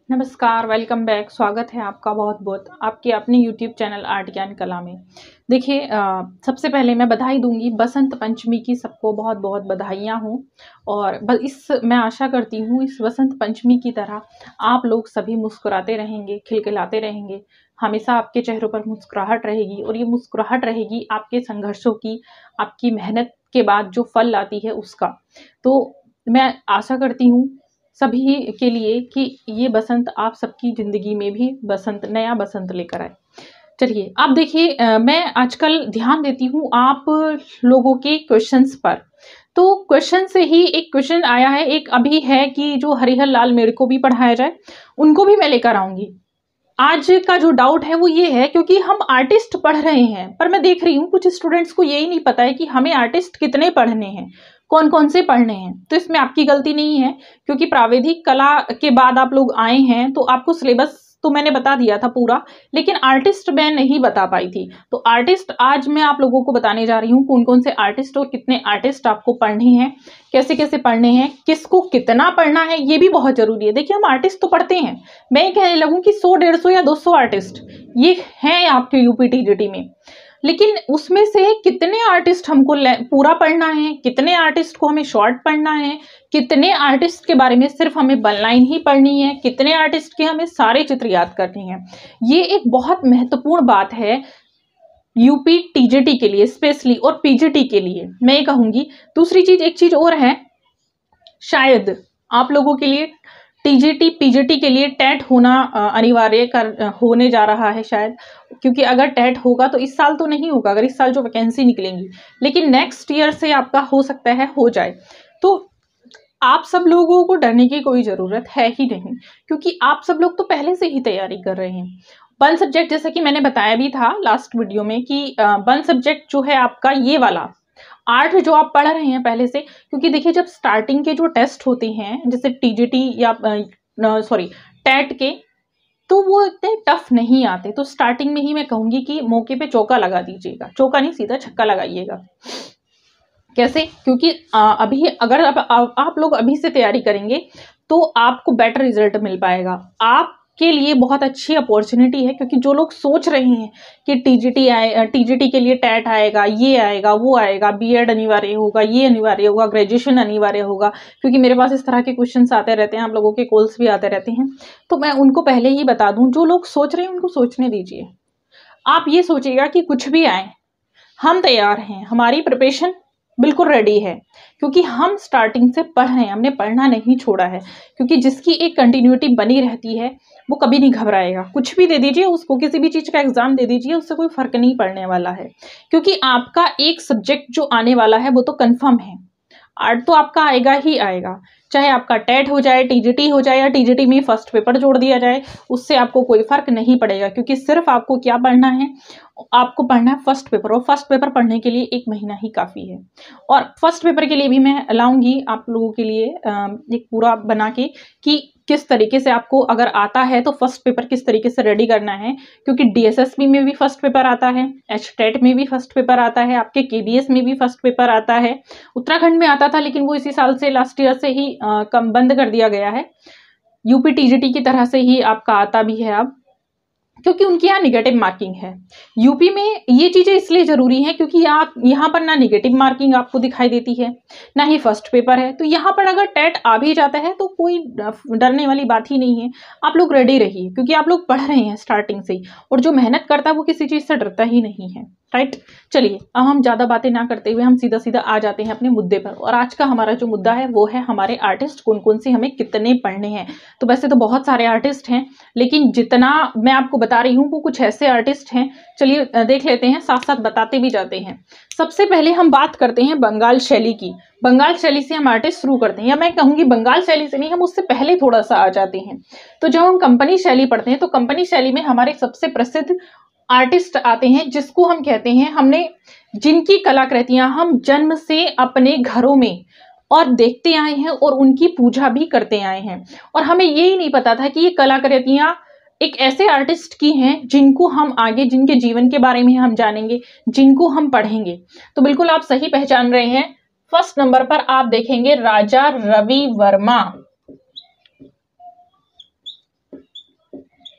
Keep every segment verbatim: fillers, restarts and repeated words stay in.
नमस्कार, welcome back. स्वागत है आपका बहुत बहुत आपके अपने यूट्यूब चैनल आर्ट ज्ञान कला में। देखिए, अ, सबसे पहले मैं बधाई दूंगी बसंत पंचमी की। सबको बहुत बहुत बधाइयाँ हों। और ब इस मैं आशा करती हूँ इस बसंत पंचमी की तरह आप लोग सभी मुस्कुराते रहेंगे, खिलखिलाते रहेंगे। हमेशा आपके चेहरों पर मुस्कुराहट रहेगी और ये मुस्कुराहट रहेगी आपके संघर्षों की, आपकी मेहनत के बाद जो फल लाती है उसका। तो मैं आशा करती हूँ सभी के लिए कि ये बसंत आप सबकी ज़िंदगी में भी बसंत नया बसंत लेकर आए। चलिए, आप देखिए, अ, मैं आजकल ध्यान देती हूँ आप लोगों के क्वेश्चंस पर। तो क्वेश्चन से ही एक क्वेश्चन आया है, एक अभी है कि जो हरिहर लाल मेरे को भी पढ़ाया जाए, उनको भी मैं लेकर आऊँगी। आज का जो डाउट है वो ये है, क्योंकि हम आर्टिस्ट पढ़ रहे हैं, पर मैं देख रही हूँ कुछ स्टूडेंट्स को यही नहीं पता है कि हमें आर्टिस्ट कितने पढ़ने हैं, कौन कौन से पढ़ने हैं। तो इसमें आपकी गलती नहीं है, क्योंकि प्राविधिक कला के बाद आप लोग आए हैं तो आपको सिलेबस तो मैंने बता दिया था पूरा, लेकिन आर्टिस्ट मैं नहीं बता पाई थी। तो आर्टिस्ट आज मैं आप लोगों को बताने जा रही हूँ कौन कौन से आर्टिस्ट और कितने आर्टिस्ट आपको पढ़ने हैं, कैसे कैसे पढ़ने हैं, किसको कितना पढ़ना है, ये भी बहुत जरूरी है। देखिए, हम आर्टिस्ट तो पढ़ते हैं, मैं ये कहने लगूँ कि सौ डेढ़ सौ या दो सौ आर्टिस्ट ये हैं आपके यूपी टीजीटी में, लेकिन उसमें से कितने आर्टिस्ट हमको पूरा पढ़ना है, कितने आर्टिस्ट को हमें शॉर्ट पढ़ना है, कितने आर्टिस्ट के बारे में सिर्फ हमें वन लाइन ही पढ़नी है, कितने आर्टिस्ट के हमें सारे चित्र याद करने हैं। ये एक बहुत महत्वपूर्ण बात है यूपी टीजीटी के लिए स्पेशली, और पीजीटी के लिए मैं ये कहूंगी। दूसरी चीज, एक चीज और है, शायद आप लोगों के लिए टीजीटी पीजीटी के लिए टेट होना अनिवार्य कर होने जा रहा है शायद, क्योंकि अगर टेट होगा तो इस साल तो नहीं होगा, अगर इस साल जो वैकेंसी निकलेंगी, लेकिन नेक्स्ट ईयर से आपका हो सकता है हो जाए। तो आप सब लोगों को डरने की कोई ज़रूरत है ही नहीं, क्योंकि आप सब लोग तो पहले से ही तैयारी कर रहे हैं। वन सब्जेक्ट, जैसा कि मैंने बताया भी था लास्ट वीडियो में कि वन सब्जेक्ट जो है आपका ये वाला आर्ट जो आप पढ़ रहे हैं पहले से, क्योंकि देखिए जब स्टार्टिंग के जो टेस्ट होते हैं जैसे टीजीटी या सॉरी टेट के, तो वो इतने टफ नहीं आते। तो स्टार्टिंग में ही मैं कहूंगी कि मौके पे चौका लगा दीजिएगा, चौका नहीं सीधा छक्का लगाइएगा। कैसे? क्योंकि आ, अभी अगर आप, आप, आप लोग अभी से तैयारी करेंगे तो आपको बेटर रिजल्ट मिल पाएगा। आप के लिए बहुत अच्छी अपॉर्चुनिटी है, क्योंकि जो लोग सोच रहे हैं कि टीजीटी आए, टीजीटी के लिए टेट आएगा, ये आएगा, वो आएगा, बीएड अनिवार्य होगा, ये अनिवार्य होगा, ग्रेजुएशन अनिवार्य होगा, क्योंकि मेरे पास इस तरह के क्वेश्चंस आते रहते हैं, आप लोगों के कॉल्स भी आते रहते हैं। तो मैं उनको पहले ही बता दूं, जो लोग सोच रहे हैं उनको सोचने दीजिए। आप ये सोचिएगा कि कुछ भी आए हम तैयार हैं, हमारी प्रिपरेशन बिल्कुल रेडी है, क्योंकि हम स्टार्टिंग से पढ़ रहे हैं, हमने पढ़ना नहीं छोड़ा है। क्योंकि जिसकी एक कंटिन्यूटी बनी रहती है वो कभी नहीं घबराएगा। कुछ भी दे दीजिए उसको, किसी भी चीज़ का एग्जाम दे दीजिए, उससे कोई फर्क नहीं पड़ने वाला है, क्योंकि आपका एक सब्जेक्ट जो आने वाला है वो तो कंफर्म है। आर्ट तो आपका आएगा ही आएगा, चाहे आपका टेट हो जाए, टीजीटी हो जाए, या टीजीटी में फर्स्ट पेपर जोड़ दिया जाए, उससे आपको कोई फर्क नहीं पड़ेगा। क्योंकि सिर्फ आपको क्या पढ़ना है, आपको पढ़ना है फर्स्ट पेपर, और फर्स्ट पेपर पढ़ने के लिए एक महीना ही काफ़ी है। और फर्स्ट पेपर के लिए भी मैं लाऊंगी आप लोगों के लिए एक पूरा बना के कि किस तरीके से आपको अगर आता है तो फर्स्ट पेपर किस तरीके से रेडी करना है। क्योंकि डीएसएसबी में भी फर्स्ट पेपर आता है, एच टेट में भी फर्स्ट पेपर आता है, आपके केडीएस में भी फर्स्ट पेपर आता है। उत्तराखंड में आता था, लेकिन वो इसी साल से लास्ट ईयर से ही आ, कम बंद कर दिया गया है। यूपी टीजीटी की तरह से ही आपका आता भी है अब, क्योंकि उनकी यहाँ निगेटिव मार्किंग है। यूपी में ये चीज़ें इसलिए ज़रूरी हैं क्योंकि यहाँ यहाँ पर ना निगेटिव मार्किंग आपको दिखाई देती है, ना ही फर्स्ट पेपर है। तो यहाँ पर अगर टेट आ भी जाता है तो कोई डरने वाली बात ही नहीं है। आप लोग रेडी रहिए, क्योंकि आप लोग पढ़ रहे हैं स्टार्टिंग से ही, और जो मेहनत करता है वो किसी चीज़ से डरता ही नहीं है। राइट, चलिए अब हम ज़्यादा बातें ना करते हुए हम सीधा सीधा आ जाते हैं अपने मुद्दे पर। और आज का हमारा जो मुद्दा है वो है हमारे आर्टिस्ट कौन कौन से हमें कितने पढ़ने हैं। तो वैसे तो बहुत सारे आर्टिस्ट हैं, लेकिन जितना मैं आपको बता रही हूँ वो कुछ ऐसे आर्टिस्ट हैं, चलिए देख लेते हैं, साथ साथ बताते भी जाते हैं। सबसे पहले हम बात करते हैं बंगाल शैली की। बंगाल शैली से हम आर्टिस्ट शुरू करते हैं, या मैं कहूँगी बंगाल शैली से नहीं, हम उससे पहले थोड़ा सा आ जाते हैं। तो जब हम कंपनी शैली पढ़ते हैं तो कंपनी शैली में हमारे सबसे प्रसिद्ध आर्टिस्ट आते हैं, जिसको हम कहते हैं, हमने जिनकी कलाकृतियां हम जन्म से अपने घरों में और देखते आए हैं और उनकी पूजा भी करते आए हैं, और हमें यही नहीं पता था कि ये कलाकृतियां एक ऐसे आर्टिस्ट की हैं जिनको हम आगे, जिनके जीवन के बारे में हम जानेंगे, जिनको हम पढ़ेंगे। तो बिल्कुल आप सही पहचान रहे हैं। फर्स्ट नंबर पर आप देखेंगे राजा रवि वर्मा।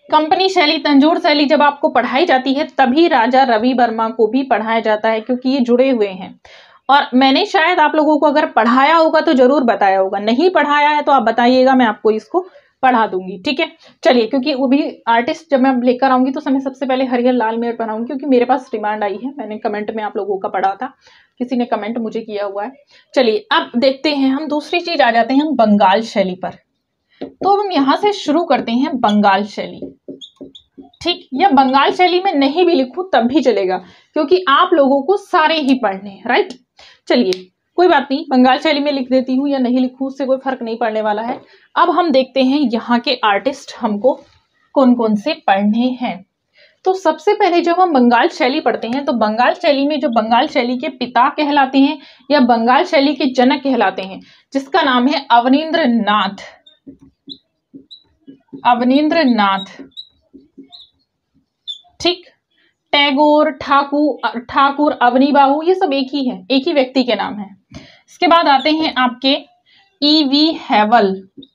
कंपनी शैली, तंजोर शैली जब आपको पढ़ाई जाती है तभी राजा रवि वर्मा को भी पढ़ाया जाता है, क्योंकि ये जुड़े हुए हैं। और मैंने शायद आप लोगों को अगर पढ़ाया होगा तो जरूर बताया होगा, नहीं पढ़ाया है तो आप बताइएगा, मैं आपको इसको पढ़ा दूंगी, ठीक है। चलिए, क्योंकि वो भी आर्टिस्ट जब मैं लेकर आऊंगी तो मैं सबसे पहले हरिहर लाल मेयर बनाऊंगी, क्योंकि मेरे पास डिमांड आई है, मैंने कमेंट में आप लोगों का पढ़ा था, किसी ने कमेंट मुझे किया हुआ है। चलिए अब देखते हैं हम दूसरी चीज, आ जाते हैं हम बंगाल शैली पर। तो हम यहां से शुरू करते हैं बंगाल शैली, ठीक। या बंगाल शैली में नहीं भी लिखूं तब भी चलेगा, क्योंकि आप लोगों को सारे ही पढ़ने हैं, राइट। चलिए कोई बात नहीं, बंगाल शैली में लिख देती हूँ या नहीं लिखूं उससे कोई फर्क नहीं पड़ने वाला है। अब हम देखते हैं यहाँ के आर्टिस्ट हमको कौन कौन से पढ़ने हैं। तो सबसे पहले जब हम बंगाल शैली पढ़ते हैं तो बंगाल शैली में जो बंगाल शैली के पिता कहलाते हैं या बंगाल शैली के जनक कहलाते हैं, जिसका नाम है अवनींद्र नाथ, अवनींद्र नाथ, ठीक। टैगोर, ठाकुर, ठाकुर, अवनी बाबू, ये सब एक ही है, एक ही व्यक्ति के नाम है। इसके बाद आते हैं आपके ई वी हैवल,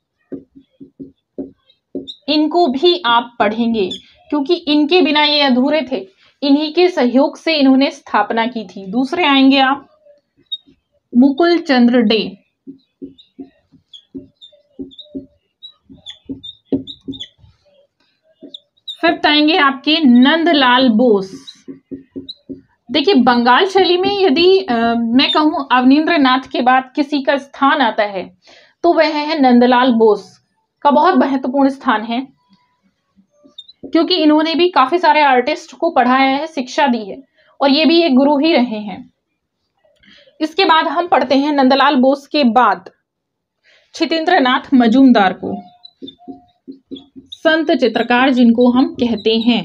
इनको भी आप पढ़ेंगे क्योंकि इनके बिना ये अधूरे थे, इन्हीं के सहयोग से इन्होंने स्थापना की थी। दूसरे आएंगे आप मुकुल चंद्र डे, फिफ्थ आएंगे आपके नंदलाल बोस। देखिए बंगाल शैली में यदि आ, मैं कहूं अवनींद्र नाथ के बाद किसी का स्थान आता है तो वह है नंदलाल बोस का, बहुत महत्वपूर्ण स्थान है, क्योंकि इन्होंने भी काफी सारे आर्टिस्ट को पढ़ाया है, शिक्षा दी है, और ये भी एक गुरु ही रहे हैं। इसके बाद हम पढ़ते हैं नंदलाल बोस के बाद छितेंद्र नाथ मजूमदार को, संत चित्रकार जिनको हम कहते हैं।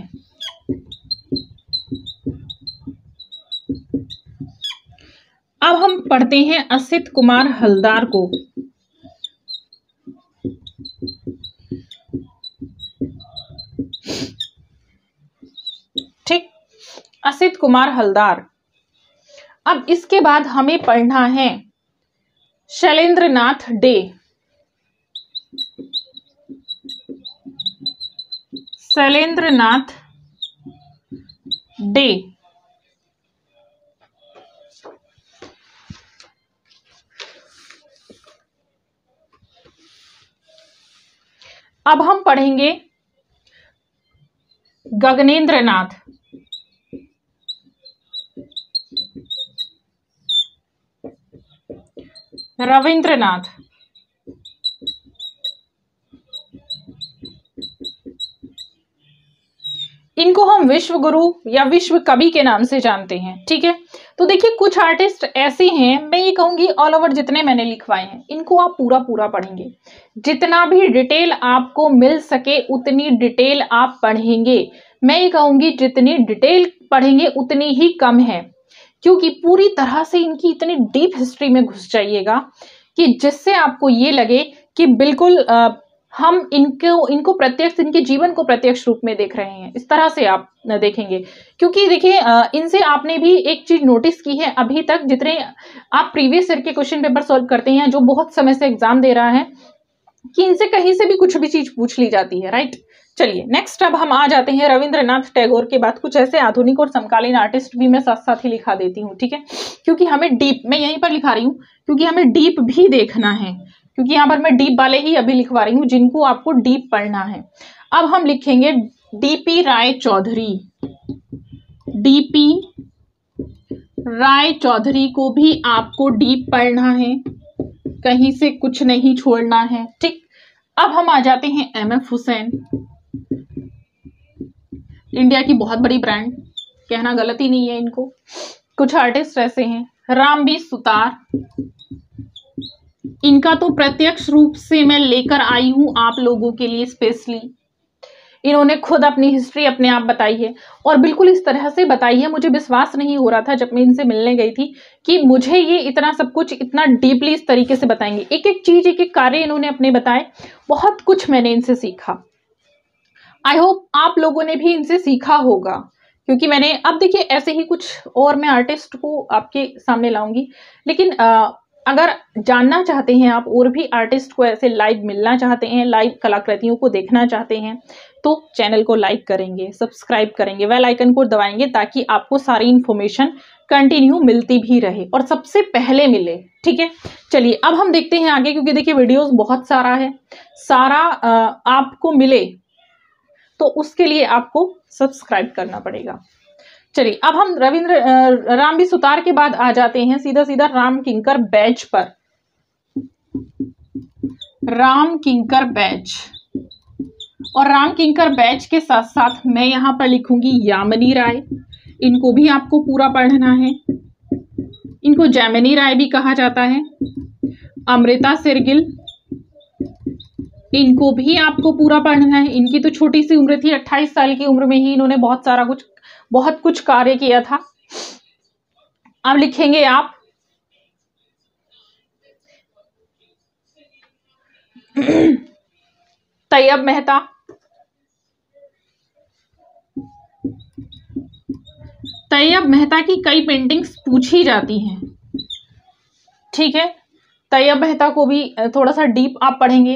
अब हम पढ़ते हैं असित कुमार हलदार को, ठीक, असित कुमार हलदार। अब इसके बाद हमें पढ़ना है शैलेंद्र नाथ डे, शैलेंद्र नाथ डे। अब हम पढ़ेंगे गगनेंद्र नाथ, रविंद्रनाथ, इनको हम विश्व गुरु या विश्व कवि के नाम से जानते हैं, ठीक है। तो देखिए कुछ आर्टिस्ट ऐसे हैं, मैं ये कहूंगी ऑल ओवर जितने मैंने लिखवाए हैं इनको आप पूरा पूरा पढ़ेंगे, जितना भी डिटेल आपको मिल सके उतनी डिटेल आप पढ़ेंगे। मैं ये कहूंगी जितनी डिटेल पढ़ेंगे उतनी ही कम है, क्योंकि पूरी तरह से इनकी इतनी डीप हिस्ट्री में घुस जाइएगा कि जिससे आपको ये लगे कि बिल्कुल आ, हम इनको इनको प्रत्यक्ष, इनके जीवन को प्रत्यक्ष रूप में देख रहे हैं, इस तरह से आप देखेंगे। क्योंकि देखिए इनसे आपने भी एक चीज नोटिस की है, अभी तक जितने आप प्रीवियस ईयर के क्वेश्चन पेपर सॉल्व करते हैं, जो बहुत समय से एग्जाम दे रहा है, कि इनसे कहीं से भी कुछ भी चीज पूछ ली जाती है, राइट। चलिए नेक्स्ट अब हम आ जाते हैं रविंद्रनाथ टैगोर के बाद कुछ ऐसे आधुनिक और समकालीन आर्टिस्ट भी मैं साथ साथ ही लिखा देती हूँ, ठीक है, क्योंकि हमें डीप, मैं यहीं पर लिखा रही हूँ क्योंकि हमें डीप भी देखना है, क्योंकि यहाँ पर मैं डीप वाले ही अभी लिखवा रही हूँ जिनको आपको डीप पढ़ना है। अब हम लिखेंगे डीपी राय चौधरी, डीपी राय चौधरी को भी आपको डीप पढ़ना है, कहीं से कुछ नहीं छोड़ना है, ठीक। अब हम आ जाते हैं एम एफ हुसैन, इंडिया की बहुत बड़ी ब्रांड, कहना गलती नहीं है इनको। कुछ आर्टिस्ट ऐसे हैं रामबी सुतार, इनका तो प्रत्यक्ष रूप से मैं लेकर आई हूं आप लोगों के लिए स्पेशली। इन्होंने खुद अपनी हिस्ट्री अपने आप बताई है और बिल्कुल इस तरह से बताई है, मुझे विश्वास नहीं हो रहा था जब मैं इनसे मिलने गई थी कि मुझे ये इतना सब कुछ इतना डीपली इस तरीके से बताएंगे। एक एक चीज, एक एक कार्य इन्होंने अपने बताए, बहुत कुछ मैंने इनसे सीखा। आई होप आप लोगों ने भी इनसे सीखा होगा, क्योंकि मैंने, अब देखिए ऐसे ही कुछ और मैं आर्टिस्ट को आपके सामने लाऊंगी, लेकिन आ, अगर जानना चाहते हैं आप और भी आर्टिस्ट को ऐसे लाइव मिलना चाहते हैं, लाइव कलाकृतियों को देखना चाहते हैं, तो चैनल को लाइक करेंगे, सब्सक्राइब करेंगे, बेल आइकन को दबाएंगे ताकि आपको सारी इन्फॉर्मेशन कंटिन्यू मिलती भी रहे और सबसे पहले मिले। ठीक है, चलिए अब हम देखते हैं आगे, क्योंकि देखिए वीडियोस बहुत सारा है, सारा आपको मिले तो उसके लिए आपको सब्सक्राइब करना पड़ेगा। चलिए अब हम रविंद्र राम भी सुतार के बाद आ जाते हैं सीधा सीधा राम किंकर बैच पर। राम किंकर बैच, और राम किंकर बैच के साथ साथ मैं यहां पर लिखूंगी यामिनी राय। इनको भी आपको पूरा पढ़ना है। इनको जैमिनी राय भी कहा जाता है। अमृता शेरगिल, इनको भी आपको पूरा पढ़ना है। इनकी तो छोटी सी उम्र थी, अट्ठाईस साल की उम्र में ही इन्होंने बहुत सारा कुछ बहुत कुछ कार्य किया था। अब लिखेंगे आप तैयब मेहता। तैयब मेहता की कई पेंटिंग्स पूछी जाती हैं। ठीक है, तैयब मेहता को भी थोड़ा सा डीप आप पढ़ेंगे।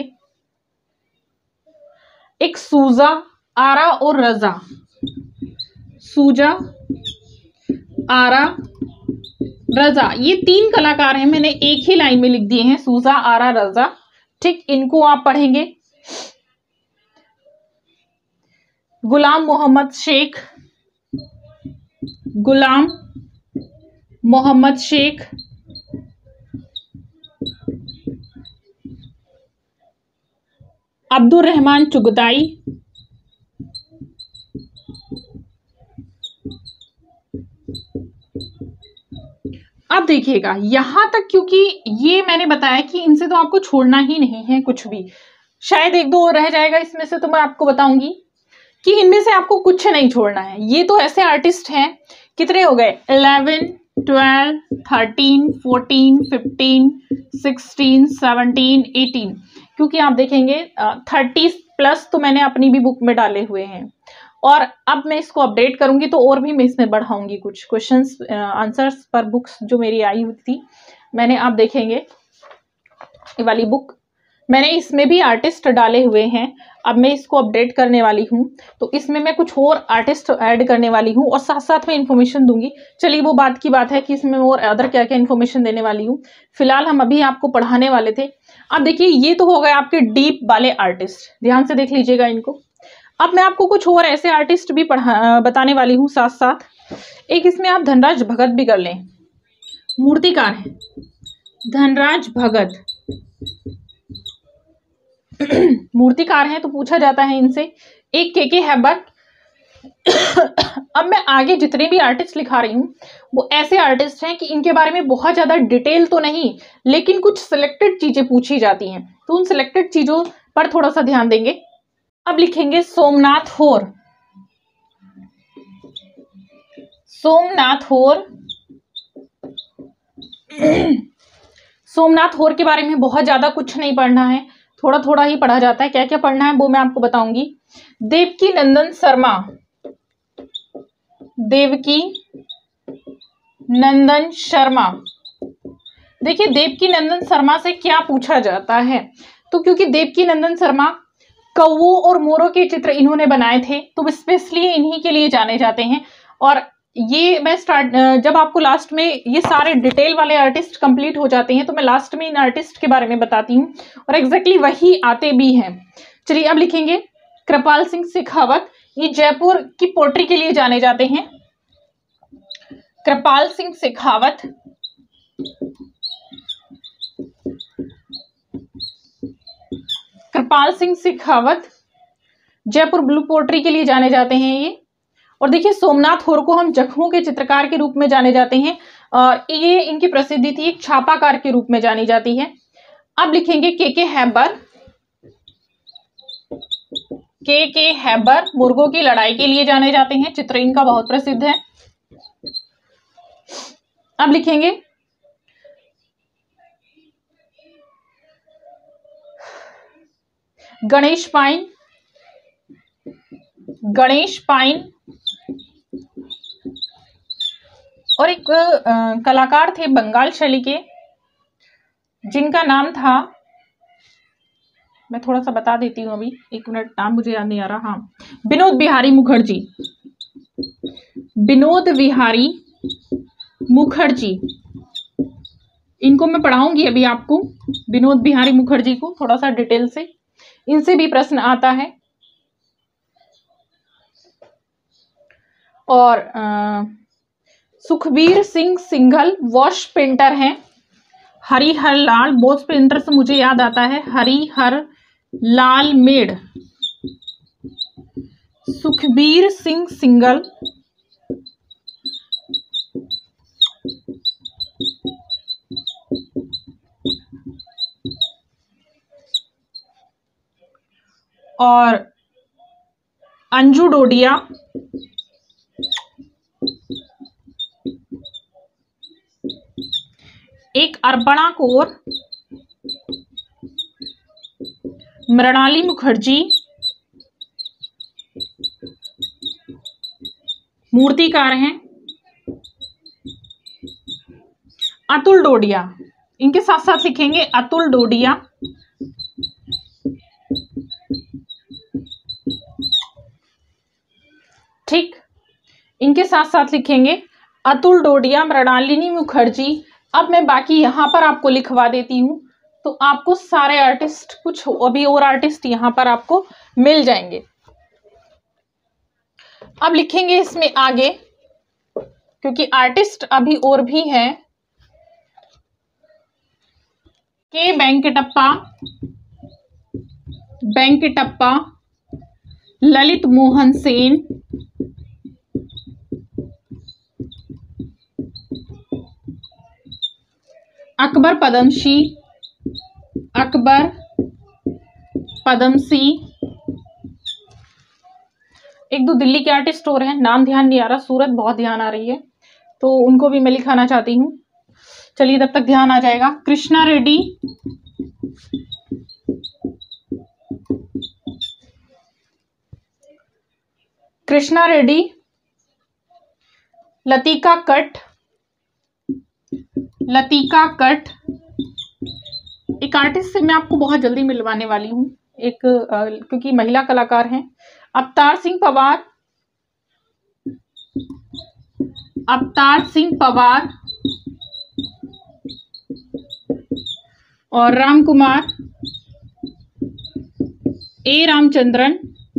एक सूजा, आरा और रजा। सूजा, आरा, रजा, ये तीन कलाकार हैं, मैंने एक ही लाइन में लिख दिए हैं, सूजा, आरा, रजा। ठीक, इनको आप पढ़ेंगे। गुलाम मोहम्मद शेख, गुलाम मोहम्मद शेख, अब्दुल रहमान चुगताई, अब देखिएगा यहां तक, क्योंकि ये मैंने बताया कि इनसे तो आपको छोड़ना ही नहीं है कुछ भी। शायद एक दो और रह जाएगा इसमें से, तो मैं आपको बताऊंगी कि इनमें से आपको कुछ नहीं छोड़ना है। ये तो ऐसे आर्टिस्ट हैं, कितने हो गए, eleven, twelve, thirteen, fourteen, fifteen, sixteen, seventeen, eighteen, क्योंकि आप देखेंगे थर्टी प्लस तो मैंने अपनी भी बुक में डाले हुए हैं, और अब मैं इसको अपडेट करूंगी तो और भी मैं इसमें बढ़ाऊंगी कुछ क्वेश्चंस आंसर्स पर बुक्स जो मेरी आई हुई थी। मैंने आप देखेंगे ये वाली बुक मैंने इसमें भी आर्टिस्ट डाले हुए हैं। अब मैं इसको अपडेट करने वाली हूँ, तो इसमें मैं कुछ और आर्टिस्ट ऐड करने वाली हूँ और साथ साथ में इन्फॉर्मेशन दूंगी। चलिए वो बात की बात है कि इसमें और अदर क्या क्या इन्फॉर्मेशन देने वाली हूँ। फिलहाल हम अभी आपको पढ़ाने वाले थे। अब देखिए ये तो हो गए आपके डीप वाले आर्टिस्ट, ध्यान से देख लीजिएगा इनको। अब मैं आपको कुछ और ऐसे आर्टिस्ट भी पढ़ा बताने वाली हूँ साथ साथ। एक इसमें आप धनराज भगत भी कर लें, मूर्तिकार हैं धनराज भगत, मूर्तिकार हैं तो पूछा जाता है इनसे। एक के के हैबर। अब मैं आगे जितने भी आर्टिस्ट लिखा रही हूँ वो ऐसे आर्टिस्ट हैं कि इनके बारे में बहुत ज्यादा डिटेल तो नहीं, लेकिन कुछ सिलेक्टेड चीजें पूछी जाती हैं, तो उन सिलेक्टेड चीजों पर थोड़ा सा ध्यान देंगे। अब लिखेंगे सोमनाथ होर। सोमनाथ होर सोमनाथ होर के बारे में बहुत ज्यादा कुछ नहीं पढ़ना है, थोड़ा थोड़ा ही पढ़ा जाता है। क्या क्या पढ़ना है वो मैं आपको बताऊंगी। देवकी नंदन शर्मा, देवकी नंदन शर्मा। देखिए देवकी नंदन शर्मा से क्या पूछा जाता है, तो क्योंकि देवकी नंदन शर्मा कौवों और मोरों के चित्र इन्होंने बनाए थे, तो स्पेशली इन्हीं के लिए जाने जाते हैं। और ये मैं स्टार्ट जब आपको लास्ट में ये सारे डिटेल वाले आर्टिस्ट कंप्लीट हो जाते हैं तो मैं लास्ट में इन आर्टिस्ट के बारे में बताती हूँ, और एग्जैक्टली वही आते भी हैं। चलिए अब लिखेंगे कृपाल सिंह शेखावत। ये जयपुर की पोट्री के लिए जाने जाते हैं। कृपाल सिंह शेखावत, कृपाल सिंह शेखावत जयपुर ब्लू पोट्री के लिए जाने जाते हैं ये। और देखिए सोमनाथ होर को हम जखमों के चित्रकार के रूप में जाने जाते हैं, और ये इनकी प्रसिद्धि थी एक छापाकार के रूप में जानी जाती है। अब लिखेंगे के के हैबर। के के हैबर मुर्गों की लड़ाई के लिए जाने जाते हैं, चित्र इनका बहुत प्रसिद्ध है। अब लिखेंगे गणेश पाइन। गणेश पाइन और एक आ, कलाकार थे बंगाल शैली के, जिनका नाम था, मैं थोड़ा सा बता देती हूँ अभी, एक मिनट, नाम मुझे याद नहीं आ रहा। हाँ, विनोद बिहारी मुखर्जी, विनोद बिहारी मुखर्जी, इनको मैं पढ़ाऊंगी अभी आपको, विनोद बिहारी मुखर्जी को थोड़ा सा डिटेल से, इनसे भी प्रश्न आता है। और आ, सुखबीर सिंह सिंघल वॉश पेंटर हैं। हरिहर लाल, वॉश पेंटर से मुझे याद आता है हरिहर लाल मेड़। सुखबीर सिंह सिंघल और अंजू डोडिया, एक अर्पणा कौर, मृणाली मुखर्जी, मूर्तिकार हैं, अतुल डोडिया, इनके साथ साथ लिखेंगे अतुल डोडिया, ठीक, इनके साथ साथ लिखेंगे अतुल डोडिया, मृणालिनी मुखर्जी। अब मैं बाकी यहां पर आपको लिखवा देती हूं, तो आपको सारे आर्टिस्ट, कुछ अभी और आर्टिस्ट यहां पर आपको मिल जाएंगे। अब लिखेंगे इसमें आगे, क्योंकि आर्टिस्ट अभी और भी हैं। के वेंकटप्पा, वेंकटप्पा, ललित मोहन सेन, अकबर पदमसी, अकबर पदमसी, एक दो दिल्ली के आर्टिस्ट और हैं, नाम ध्यान नहीं आ रहा, सूरत बहुत ध्यान आ रही है, तो उनको भी मैं लिखाना चाहती हूँ। चलिए तब तक ध्यान आ जाएगा। कृष्णा रेड्डी, कृष्णा रेड्डी, लतिका कट, लतिका कट, एक आर्टिस्ट से मैं आपको बहुत जल्दी मिलवाने वाली हूँ, एक क्योंकि महिला कलाकार हैं। अवतार सिंह पवार, अवतार सिंह पवार और राम कुमार, ए रामचंद्रन,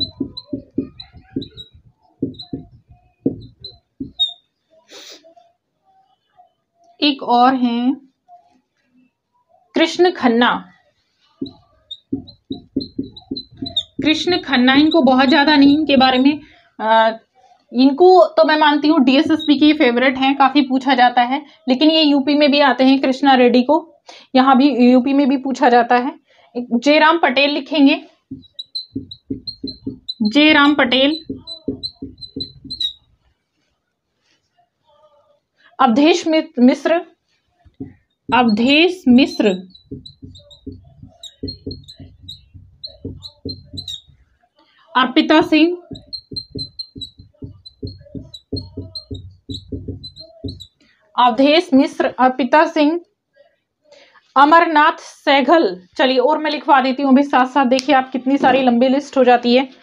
एक और हैं कृष्ण खन्ना, कृष्ण खन्ना, इनको बहुत ज्यादा नहीं इनके बारे में, आ, इनको तो मैं मानती हूँ डीएसएसपी के फेवरेट हैं, काफी पूछा जाता है, लेकिन ये यूपी में भी आते हैं। कृष्णा रेड्डी को यहाँ भी यूपी में भी पूछा जाता है। जयराम पटेल लिखेंगे, जयराम पटेल, अवधेश मिश्र, अवधेश मिश्र, अर्पिता सिंह, अवधेश मिश्र, अर्पिता सिंह, अमरनाथ सहगल। चलिए और मैं लिखवा देती हूँ अभी साथ साथ, देखिए आप कितनी सारी लंबी लिस्ट हो जाती है।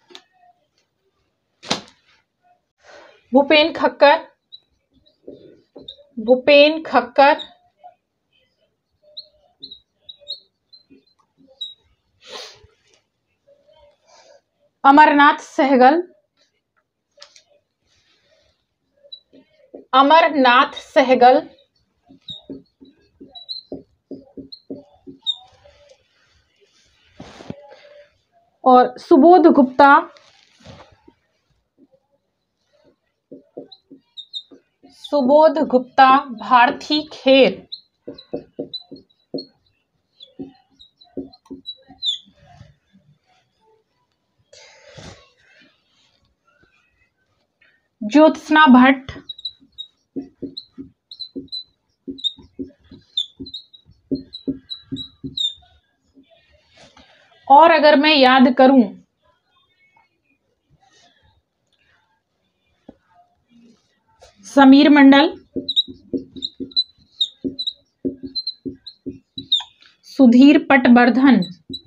भूपेन खक्कर, भूपेन खक्कर, अमरनाथ सहगल, अमरनाथ सहगल, और सुबोध गुप्ता, सुबोध गुप्ता, भारती खेर, ज्योत्सना भट्ट, और अगर मैं याद करूं समीर मंडल, सुधीर पटवर्धन,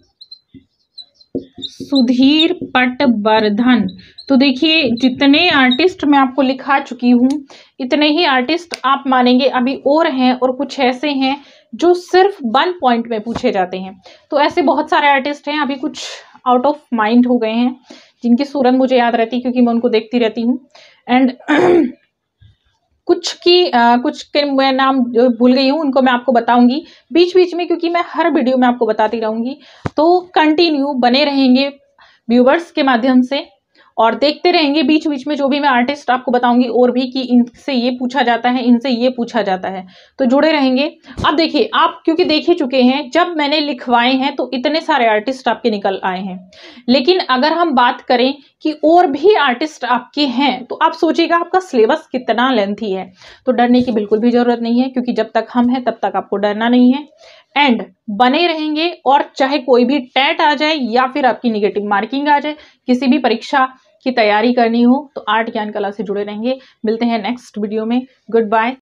सुधीर पटवर्धन। तो देखिए जितने आर्टिस्ट मैं आपको लिखा चुकी हूँ इतने ही आर्टिस्ट आप मानेंगे अभी और हैं, और कुछ ऐसे हैं जो सिर्फ वन पॉइंट में पूछे जाते हैं। तो ऐसे बहुत सारे आर्टिस्ट हैं, अभी कुछ आउट ऑफ माइंड हो गए हैं जिनकी सूरत मुझे याद रहती है क्योंकि मैं उनको देखती रहती हूँ। एंड कुछ की आ, कुछ के मैं नाम भूल गई हूँ, उनको मैं आपको बताऊंगी बीच बीच में, क्योंकि मैं हर वीडियो में आपको बताती रहूंगी। तो कंटिन्यू बने रहेंगे व्यूवर्स के माध्यम से और देखते रहेंगे बीच बीच में जो भी मैं आर्टिस्ट आपको बताऊंगी, और भी कि इनसे ये पूछा जाता है, इनसे ये पूछा जाता है, तो जुड़े रहेंगे। अब देखिए आप क्योंकि देख ही चुके हैं, जब मैंने लिखवाए हैं तो इतने सारे आर्टिस्ट आपके निकल आए हैं। लेकिन अगर हम बात करें कि और भी आर्टिस्ट आपके हैं तो आप सोचिएगा आपका सिलेबस कितना लेंथी है। तो डरने की बिल्कुल भी जरूरत नहीं है, क्योंकि जब तक हम हैं तब तक आपको डरना नहीं है। एंड बने रहेंगे, और चाहे कोई भी टेट आ जाए या फिर आपकी निगेटिव मार्किंग आ जाए, किसी भी परीक्षा की तैयारी करनी हो तो आर्ट ज्ञान कला से जुड़े रहेंगे। मिलते हैं नेक्स्ट वीडियो में। Good bye.